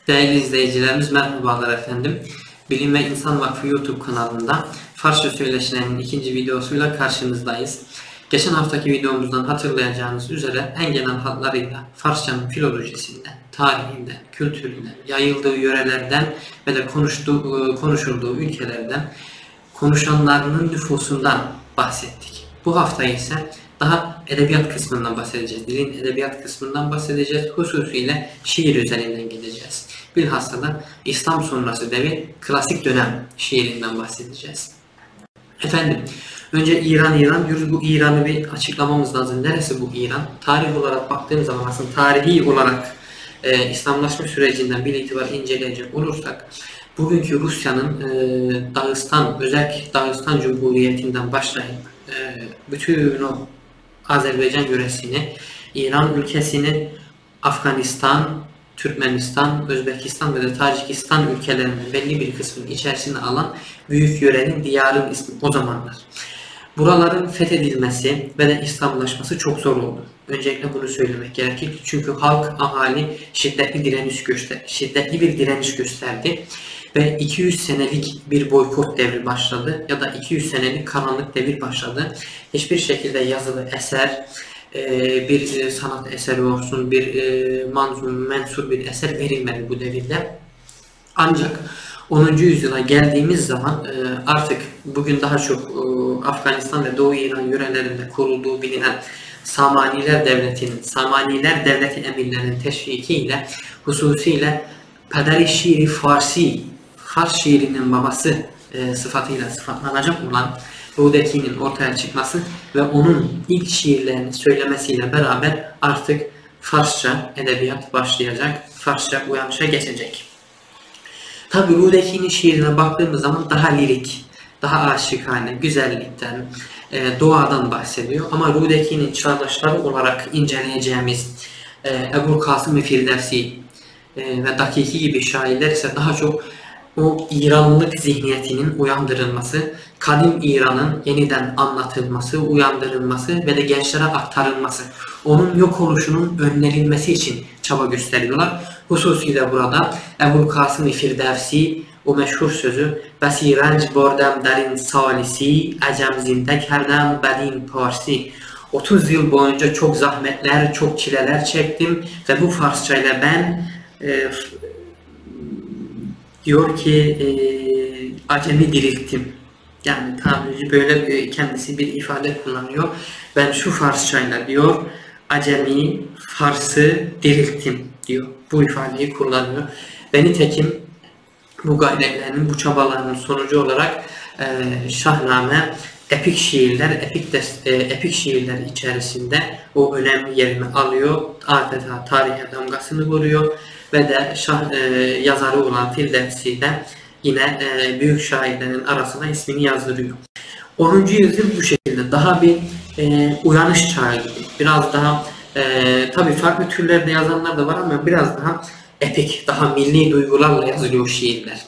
Değerli izleyicilerimiz merhabalar efendim. Bilim ve İnsan Vakfı YouTube kanalında Farsça söyleşilerinin ikinci videosuyla karşınızdayız. Geçen haftaki videomuzdan hatırlayacağınız üzere en genel hatlarıyla Farsçanın filolojisinden, tarihinden, kültüründen, yayıldığı yörelerden ve de konuşulduğu ülkelerden, konuşanlarının nüfusundan bahsettik. Bu hafta ise daha edebiyat kısmından bahsedeceğiz. Dilin edebiyat kısmından bahsedeceğiz. Hususiyle şiir üzerinden gideceğiz. Bilhassa da İslam sonrası devir, klasik dönem şiirinden bahsedeceğiz. Efendim, önce İran diyoruz. Bu İran'ı bir açıklamamız lazım. Neresi bu İran? Tarih olarak baktığımız zaman aslında tarihi olarak İslamlaşma sürecinden bir itibar inceleyecek olursak, bugünkü Rusya'nın Dağıstan, özellikle Dağıstan Cumhuriyeti'nden başlayıp bütün o Azerbaycan yöresini, İran ülkesini, Afganistan, Türkmenistan, Özbekistan ve de Tacikistan ülkelerinin belli bir kısmını içerisine alan büyük yörenin, diyarın ismi o zamanlar. Buraların fethedilmesi ve de İslamlaşması çok zor oldu. Öncelikle bunu söylemek gerekir. Çünkü halk, ahali şiddetli bir direniş gösterdi. Ve 200 senelik bir boykot devri başladı ya da 200 senelik karanlık devir başladı. Hiçbir şekilde yazılı eser, bir sanat eseri olsun, bir manzum, mensur bir eser verilmedi bu devirde. Ancak 10. yüzyıla geldiğimiz zaman artık bugün daha çok Afganistan ve Doğu İran yörelerinde kurulduğu bilinen Samaniler Devleti emirlerinin teşvikiyle, hususiyle Pederi Şiiri Farsi, Fars şiirinin babası sıfatıyla sıfatlanacak olan Rudeki'nin ortaya çıkması ve onun ilk şiirlerini söylemesiyle beraber artık Farsça edebiyat başlayacak, Farsça uyanışa geçecek. Tabi Rudeki'nin şiirine baktığımız zaman daha lirik, daha aşıkane, güzellikten, doğadan bahsediyor. Ama Rudeki'nin çağdaşları olarak inceleyeceğimiz Ebu Kasım Firdevsi ve Dakiki gibi şairler ise daha çok o İranlılık zihniyetinin uyandırılması, kadim İran'ın yeniden anlatılması, uyandırılması ve de gençlere aktarılması, onun yok oluşunun önlenilmesi için çaba gösteriyorlar. Hususiyle burada Ebu Kasım Firdevsi o meşhur sözü "Besirenc bordem derin salisi, ecem zinde kerdem bedin parsi." 30 yıl boyunca çok zahmetler, çok çileler çektim ve bu Farsça ile ben diyor ki acemi dirilttim. Yani tabiri böyle kendisi bir ifade kullanıyor. Ben şu Farsçayla diyor acemi Fars'ı dirilttim diyor. Bu ifadeyi kullanıyor. Ve nitekim bu gayretlerinin, bu çabalarının sonucu olarak Şahname epik şiirler içerisinde o önemli yerini alıyor. Adeta tarihe damgasını vuruyor. Ve de yazarı olan Firdevsi de yine büyük şairlerin arasına ismini yazdırıyor. 10. yüzyıl bu şekilde daha bir uyanış çağı gibi. Biraz daha tabii farklı türlerde yazanlar da var ama biraz daha epik, daha milli duygularla yazılıyor şiirler.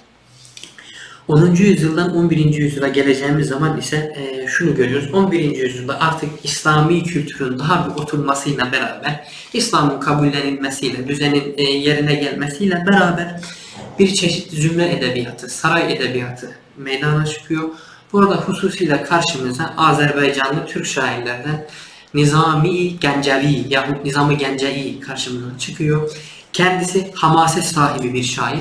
10. yüzyıldan 11. yüzyıla geleceğimiz zaman ise şunu görüyoruz. 11. yüzyılda artık İslami kültürün daha bir oturmasıyla beraber, İslam'ın kabullenilmesiyle, düzenin yerine gelmesiyle beraber bir çeşit zümre edebiyatı, saray edebiyatı meydana çıkıyor. Burada hususiyle karşımıza Azerbaycanlı Türk şairlerden Nizami Gencevi yahut Nizam-ı Gencevi karşımıza çıkıyor. Kendisi hamase sahibi bir şair.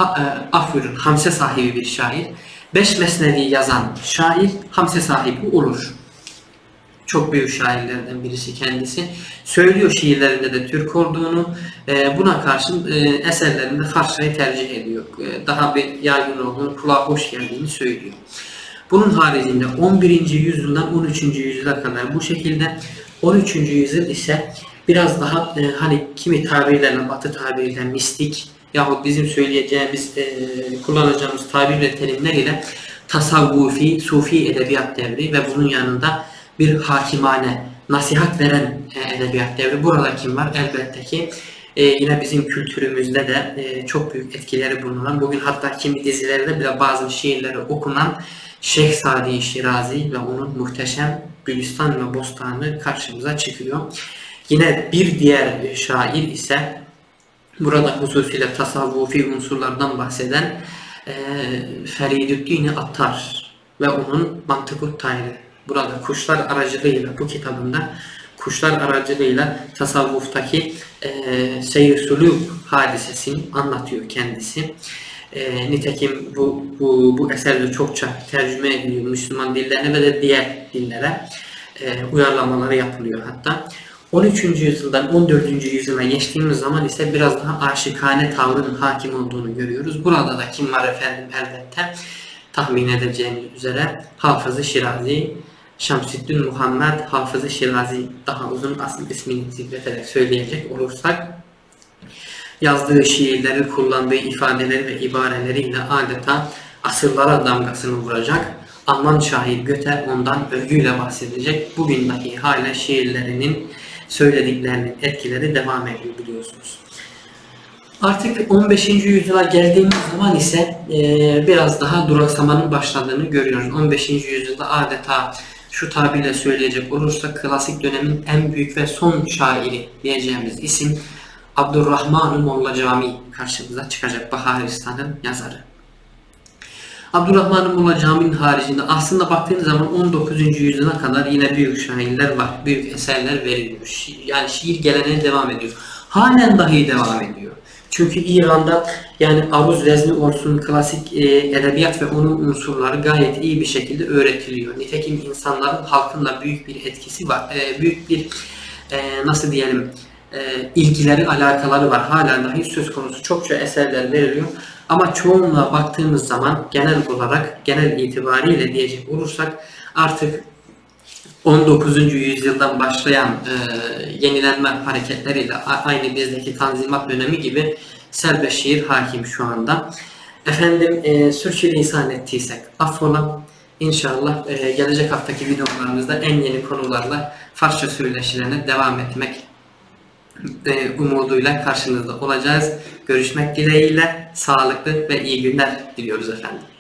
Hamse sahibi bir şair. 5 mesnevi yazan şair hamse sahibi olur. Çok büyük şairlerden birisi kendisi. Söylüyor şiirlerinde de Türk olduğunu. Buna karşın eserlerinde Farsçayı tercih ediyor. Daha bir yaygın olduğunu, kulağa hoş geldiğini söylüyor. Bunun haricinde 11. yüzyıldan 13. yüzyıla kadar bu şekilde. 13. yüzyıl ise biraz daha hani kimi tabirlerle, batı tabiriyle mistik yahut bizim söyleyeceğimiz, kullanacağımız tabir ve terimler ile tasavvufi, sufi edebiyat devri ve bunun yanında bir hakimane, nasihat veren edebiyat devri. Burada kim var? Elbette ki yine bizim kültürümüzde de çok büyük etkileri bulunan, bugün hatta kimi dizilerde bile bazı şiirleri okunan Şeyh Sadi Şirazi ve onun muhteşem Gülistan ve Bostanı karşımıza çıkıyor. Yine bir diğer şair ise Burada hususiyle tasavvufi unsurlardan bahseden Feridüddin Attar ve onun Mantık-ı Tayri. Burada kuşlar aracılığıyla, bu kitabında kuşlar aracılığıyla tasavvuftaki seyir-sulûk hadisesini anlatıyor kendisi. Nitekim bu eserde çokça tercüme ediliyor Müslüman dillerine ve de diğer dillere uyarlamaları yapılıyor hatta. 13. yüzyıldan 14. yüzyıla geçtiğimiz zaman ise biraz daha aşikane tavrının hakim olduğunu görüyoruz. Burada da kim var efendim? Elbette tahmin edeceğiniz üzere Hafız-ı Şirazi, Şemsüddin Muhammed Hafız-ı Şirazi, daha uzun asıl ismini zikreterek söyleyecek olursak, yazdığı şiirleri, kullandığı ifadeleri ve ibareleriyle adeta asırlara damgasını vuracak. Alman şair Goethe ondan övgüyle bahsedecek. Bugün dahi hala şiirlerinin, söylediklerinin etkileri devam ediyor biliyorsunuz. Artık 15. yüzyıla geldiğimiz zaman ise biraz daha duraksamanın başladığını görüyoruz. 15. yüzyılda adeta şu tabirle söyleyecek olursak klasik dönemin en büyük ve son şairi diyeceğimiz isim Abdurrahman-ı Molla Cami karşımıza çıkacak, Baharistan'ın yazarı. Abdurrahman-ı Molla Cami'nin haricinde aslında baktığınız zaman 19. yüzyıla kadar yine büyük şairler var, büyük eserler veriliyor. Yani şiir geleneği devam ediyor. Halen dahi devam ediyor. Çünkü İran'da yani aruz vezni olsun, klasik edebiyat ve onun unsurları gayet iyi bir şekilde öğretiliyor. Nitekim insanların halkında büyük bir etkisi var, büyük bir nasıl diyelim ilgileri, alakaları var. Halen dahi söz konusu, çokça eserler veriliyor. Ama çoğunluğa baktığımız zaman genel olarak, genel itibariyle diyecek olursak artık 19. yüzyıldan başlayan yenilenme hareketleriyle aynı bizdeki Tanzimat dönemi gibi serbest şiir hakim şu anda. Efendim sürçülisan ettiysek affola. İnşallah gelecek haftaki videolarımızda en yeni konularla Farsça söyleşilerine devam etmek umuduyla karşınızda olacağız. Görüşmek dileğiyle sağlıklı ve iyi günler diliyoruz efendim.